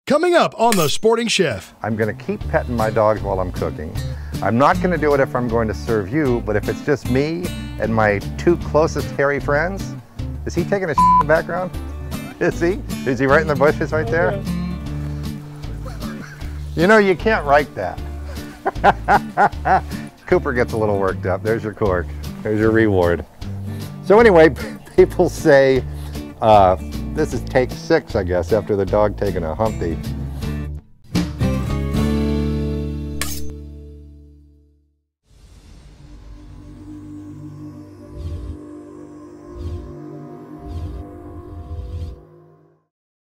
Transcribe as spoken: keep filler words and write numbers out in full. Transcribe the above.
Coming up on The Sporting Chef. I'm gonna keep petting my dogs while I'm cooking. I'm not gonna do it if I'm going to serve you, but if it's just me and my two closest hairy friends, is he taking a shit in the background? Is he? Is he right in the bushes right there? You know, you can't write that. Cooper gets a little worked up. There's your cork. There's your reward. So anyway, people say, uh, this is take six, I guess, after the dog taking a humpy.